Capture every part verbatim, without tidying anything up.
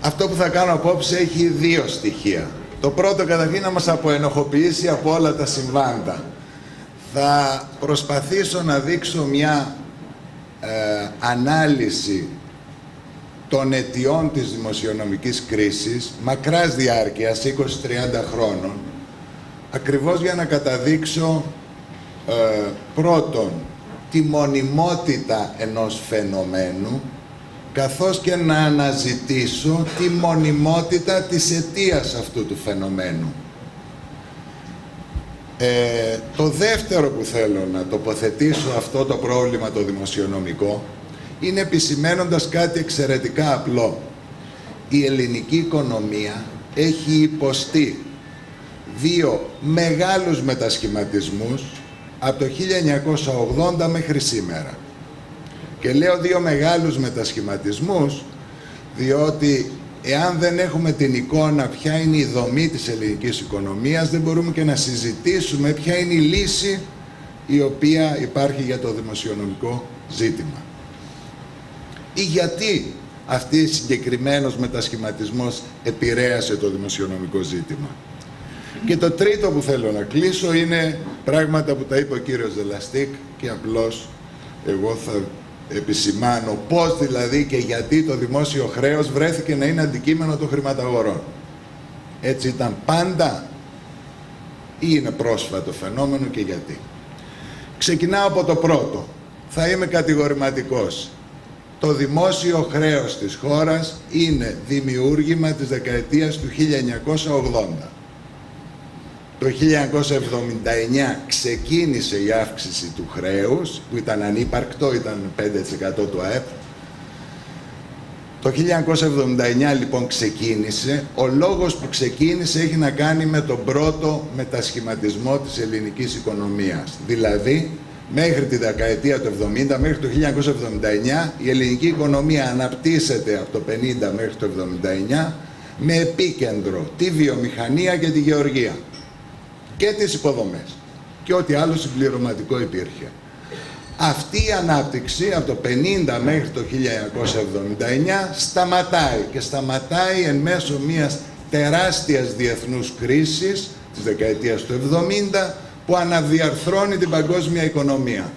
Αυτό που θα κάνω απόψε έχει δύο στοιχεία. Το πρώτο, καταρχήν, να μας αποενοχοποιήσει από όλα τα συμβάντα. Θα προσπαθήσω να δείξω μια ε, ανάλυση των αιτιών της δημοσιονομικής κρίσης, μακράς διάρκειας, είκοσι με τριάντα χρόνων, ακριβώς για να καταδείξω ε, πρώτον τη μονιμότητα ενός φαινομένου, καθώς και να αναζητήσω τη μονιμότητα της αιτίας αυτού του φαινομένου. Ε, το δεύτερο που θέλω να τοποθετήσω αυτό το πρόβλημα το δημοσιονομικό είναι επισημαίνοντας κάτι εξαιρετικά απλό. Η ελληνική οικονομία έχει υποστεί δύο μεγάλους μετασχηματισμούς από το χίλια εννιακόσια ογδόντα μέχρι σήμερα. Και λέω δύο μεγάλους μετασχηματισμούς, διότι εάν δεν έχουμε την εικόνα ποια είναι η δομή της ελληνικής οικονομίας, δεν μπορούμε και να συζητήσουμε ποια είναι η λύση η οποία υπάρχει για το δημοσιονομικό ζήτημα. Ή γιατί αυτή συγκεκριμένος μετασχηματισμός επηρέασε το δημοσιονομικό ζήτημα. Και το τρίτο που θέλω να κλείσω είναι πράγματα που τα είπε ο κύριος Δελαστίκ και απλώς εγώ θα επισημάνω πώς δηλαδή και γιατί το δημόσιο χρέος βρέθηκε να είναι αντικείμενο των χρηματαγορών. Έτσι ήταν πάντα ή είναι πρόσφατο φαινόμενο και γιατί. Ξεκινάω από το πρώτο. Θα είμαι κατηγορηματικός. Το δημόσιο χρέος της χώρας είναι δημιούργημα της δεκαετίας του χίλια εννιακόσια ογδόντα. Το χίλια εννιακόσια εβδομήντα εννιά ξεκίνησε η αύξηση του χρέους, που ήταν ανύπαρκτο, ήταν πέντε τοις εκατό του ΑΕΠ. Το χίλια εννιακόσια εβδομήντα εννιά λοιπόν ξεκίνησε. Ο λόγος που ξεκίνησε έχει να κάνει με τον πρώτο μετασχηματισμό της ελληνικής οικονομίας. Δηλαδή, μέχρι τη δεκαετία του εβδομήντα, μέχρι το χίλια εννιακόσια εβδομήντα εννιά, η ελληνική οικονομία αναπτύσσεται από το πενήντα μέχρι το εβδομήντα εννιά με επίκεντρο τη βιομηχανία και τη γεωργία και τις υποδομές και ό,τι άλλο συμπληρωματικό υπήρχε. Αυτή η ανάπτυξη από το πενήντα μέχρι το χίλια εννιακόσια εβδομήντα εννιά σταματάει και σταματάει εν μέσω μιας τεράστιας διεθνούς κρίσης της δεκαετίας του εβδομήντα που αναδιαρθρώνει την παγκόσμια οικονομία.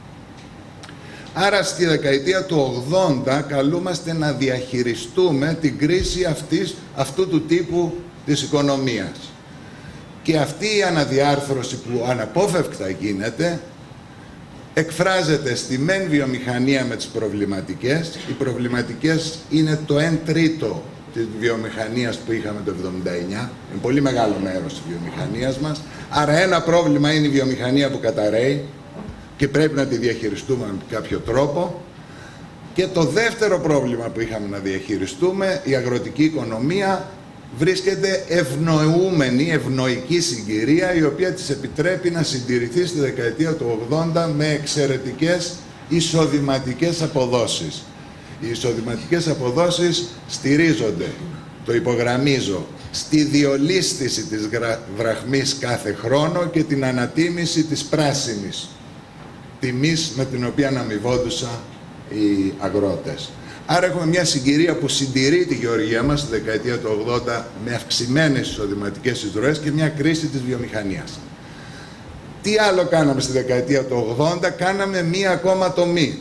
Άρα στη δεκαετία του ογδόντα καλούμαστε να διαχειριστούμε την κρίση αυτής, αυτού του τύπου της οικονομίας. Και αυτή η αναδιάρθρωση που αναπόφευκτα γίνεται εκφράζεται στη μεν βιομηχανία με τις προβληματικές. Οι προβληματικές είναι το εν τρίτο της βιομηχανίας που είχαμε το εβδομήντα εννιά. Είναι πολύ μεγάλο μέρος της βιομηχανίας μας. Άρα ένα πρόβλημα είναι η βιομηχανία που καταρρέει και πρέπει να τη διαχειριστούμε με κάποιο τρόπο. Και το δεύτερο πρόβλημα που είχαμε να διαχειριστούμε, η αγροτική οικονομία, βρίσκεται ευνοούμενη, ευνοϊκή συγκυρία, η οποία της επιτρέπει να συντηρηθεί στη δεκαετία του ογδόντα με εξαιρετικές εισοδηματικές αποδόσεις. Οι εισοδηματικές αποδόσεις στηρίζονται, το υπογραμμίζω, στη διολίσθηση της βραχμής κάθε χρόνο και την ανατίμηση της πράσινης τιμής με την οποία αμοιβόντουσαν οι αγρότες. Άρα έχουμε μια συγκυρία που συντηρεί τη γεωργία μας στη δεκαετία του ογδόντα με αυξημένες εισοδηματικές εισρωές και μια κρίση της βιομηχανίας. Τι άλλο κάναμε στη δεκαετία του ογδόντα? Κάναμε μία ακόμα τομή.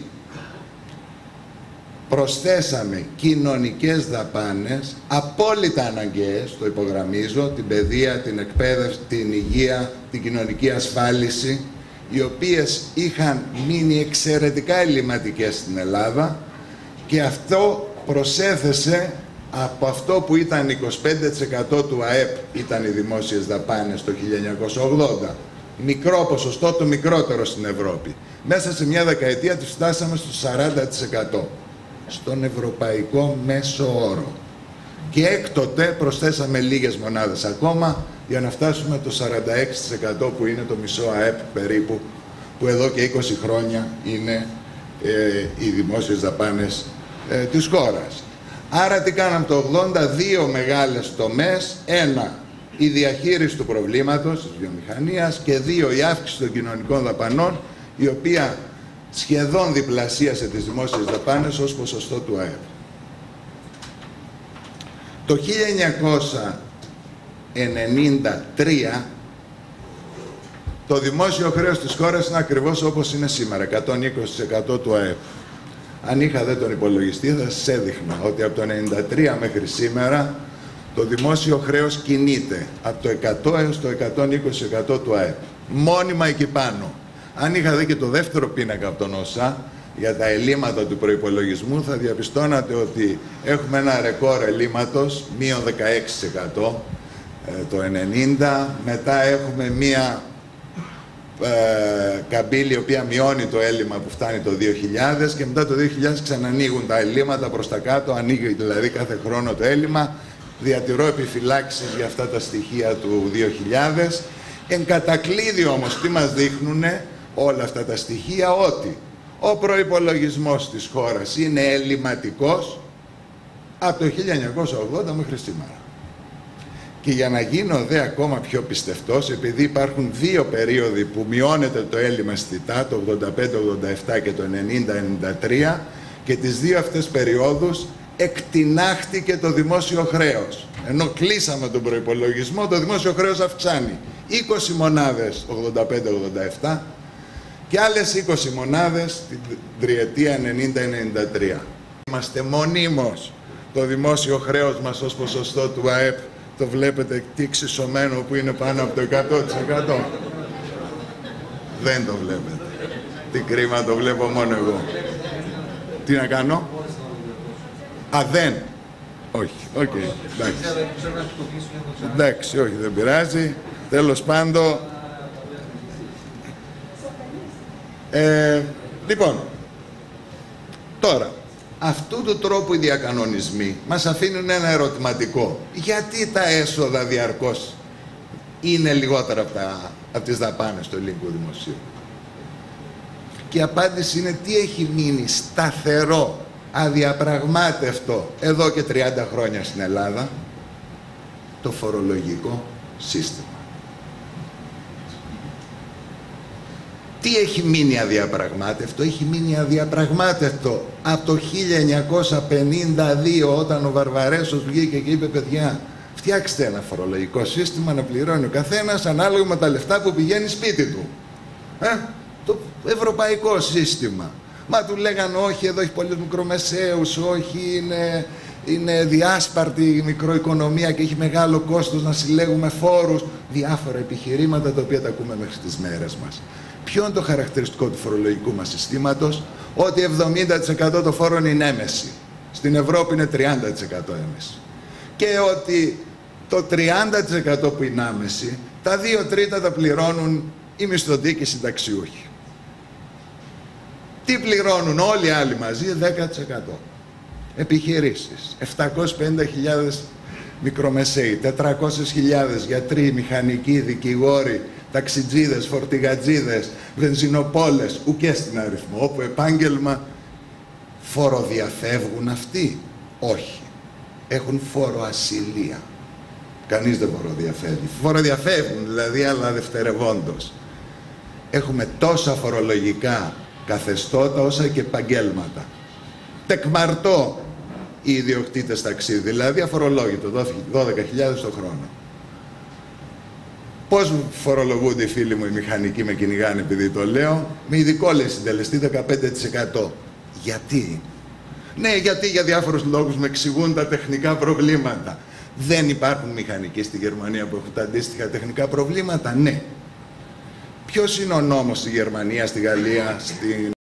Προσθέσαμε κοινωνικές δαπάνες, απόλυτα αναγκαίες, το υπογραμμίζω, την παιδεία, την εκπαίδευση, την υγεία, την κοινωνική ασφάλιση, οι οποίες είχαν μείνει εξαιρετικά ελληματικές στην Ελλάδα, και αυτό προσέθεσε από αυτό που ήταν είκοσι πέντε τοις εκατό του ΑΕΠ ήταν οι δημόσιες δαπάνες το χίλια εννιακόσια ογδόντα. Μικρό ποσοστό, το μικρότερο στην Ευρώπη. Μέσα σε μια δεκαετία τους φτάσαμε στο σαράντα τοις εκατό. Στον ευρωπαϊκό μέσο όρο. Και έκτοτε προσθέσαμε λίγες μονάδες ακόμα για να φτάσουμε το σαράντα έξι τοις εκατό που είναι το μισό ΑΕΠ περίπου, που εδώ και είκοσι χρόνια είναι ε, οι δημόσιες δαπάνες ε, της χώρας. Άρα τι κάναμε το ογδόντα? Δύο μεγάλες τομές. Ένα, η διαχείριση του προβλήματος της βιομηχανίας, και δύο, η αύξηση των κοινωνικών δαπανών, η οποία σχεδόν διπλασίασε τις δημόσιες δαπάνες ως ποσοστό του ΑΕΠ. Το χίλια εννιακόσια ενενήντα τρία το δημόσιο χρέος της χώρας είναι ακριβώς όπως είναι σήμερα, εκατόν είκοσι τοις εκατό του ΑΕΠ. Αν είχα δε τον υπολογιστή θα σας έδειχνα ότι από το ενενήντα τρία μέχρι σήμερα το δημόσιο χρέος κινείται από το εκατό έως το εκατόν είκοσι τοις εκατό του ΑΕΠ. Μόνιμα εκεί πάνω. Αν είχα δει και το δεύτερο πίνακα από τον ΩΣΑ για τα ελλείμματα του προϋπολογισμού, θα διαπιστώνατε ότι έχουμε ένα ρεκόρ ελλείμματος, μείον δεκαέξι τοις εκατό ε, το ενενήντα, μετά έχουμε μία ε, καμπύλη η οποία μειώνει το έλλειμμα που φτάνει το δύο χιλιάδες και μετά το δύο χιλιάδες ξανανοίγουν τα ελλείμματα προς τα κάτω, ανοίγει δηλαδή κάθε χρόνο το έλλειμμα. Διατηρώ επιφυλάξεις για αυτά τα στοιχεία του δύο χιλιάδες. Εν κατακλείδη όμως τι μας δείχνουνε όλα αυτά τα στοιχεία? Ότι ο προϋπολογισμός της χώρας είναι ελλειμματικός από το χίλια εννιακόσια ογδόντα μέχρι σήμερα. Και για να γίνω δε ακόμα πιο πιστευτός, επειδή υπάρχουν δύο περίοδοι που μειώνεται το έλλειμμα αισθητά, το ογδόντα πέντε ογδόντα επτά και το ενενήντα ενενήντα τρία, και τις δύο αυτές περιόδους εκτινάχτηκε το δημόσιο χρέος. Ενώ κλείσαμε τον προϋπολογισμό, το δημόσιο χρέος αυξάνει είκοσι μονάδες ογδόντα πέντε ογδόντα επτά και άλλες είκοσι μονάδες την τριετία ενενήντα ενενήντα τρία. Είμαστε μονίμως το δημόσιο χρέος μας ως ποσοστό του ΑΕΠ, το βλέπετε τι εξισωμένο που είναι πάνω από το εκατό τοις εκατό. Δεν το βλέπετε. Τι κρίμα, το βλέπω μόνο εγώ. Τι να κάνω? Α, δεν. Όχι, οκ. Okay. Εντάξει. Εντάξει, όχι, δεν πειράζει. Τέλος πάντων. Ε, λοιπόν, τώρα, αυτού του τρόπου οι διακανονισμοί μας αφήνουν ένα ερωτηματικό. Γιατί τα έσοδα διαρκώς είναι λιγότερα από, τα, από τις δαπάνες του ελληνικού δημοσίου? Και η απάντηση είναι τι έχει μείνει σταθερό, αδιαπραγμάτευτο εδώ και τριάντα χρόνια στην Ελλάδα? Το φορολογικό σύστημα. Τι έχει μείνει αδιαπραγμάτευτο? Έχει μείνει αδιαπραγμάτευτο από το χίλια εννιακόσια πενήντα δύο, όταν ο Βαρβαρέσος βγήκε και είπε παιδιά, φτιάξτε ένα φορολογικό σύστημα να πληρώνει ο καθένας ανάλογα με τα λεφτά που πηγαίνει σπίτι του. Ε? Το ευρωπαϊκό σύστημα. Μα του λέγανε όχι, εδώ έχει πολλούς μικρομεσαίους, όχι, είναι, είναι διάσπαρτη η μικροοικονομία και έχει μεγάλο κόστος να συλλέγουμε φόρους. Διάφορα επιχειρήματα τα οποία τα ακούμε μέχρι τις μέρες μας. Ποιο είναι το χαρακτηριστικό του φορολογικού μας συστήματος? Ότι εβδομήντα τοις εκατό των φόρων είναι έμεση. Στην Ευρώπη είναι τριάντα τοις εκατό έμεση. Και ότι το τριάντα τοις εκατό που είναι άμεση, τα δύο τρίτα τα πληρώνουν οι μισθωτοί και οι συνταξιούχοι. Τι πληρώνουν όλοι οι άλλοι μαζί? δέκα τοις εκατό. Επιχειρήσεις, επτακόσιες πενήντα χιλιάδες μικρομεσαίοι, τετρακόσιες χιλιάδες γιατροί, μηχανικοί, δικηγόροι, ταξιτζίδες, φορτηγατζίδες, βενζινοπόλες, ουκέ στην αριθμό, όπου επάγγελμα. Φοροδιαφεύγουν αυτοί? Όχι. Έχουν φοροασυλία. Κανείς δεν φοροδιαφεύγει. Φοροδιαφεύγουν δηλαδή, αλλά δευτερευόντως. Έχουμε τόσα φορολογικά καθεστώτα όσα και επαγγέλματα. Τεκμαρτό οι ιδιοκτήτες ταξίδι, δηλαδή αφορολόγητο, δώδεκα χιλιάδες το χρόνο. Πώς φορολογούνται οι φίλοι μου οι μηχανικοί, με κυνηγάνε επειδή το λέω? Με ειδικό λέει συντελεστή δεκαπέντε τοις εκατό. Γιατί? Ναι, γιατί για διάφορους λόγους με εξηγούν τα τεχνικά προβλήματα. Δεν υπάρχουν μηχανικοί στη Γερμανία που έχουν τα αντίστοιχα τεχνικά προβλήματα? Ναι. Ποιος είναι ο νόμος στη Γερμανία, στη Γαλλία, στην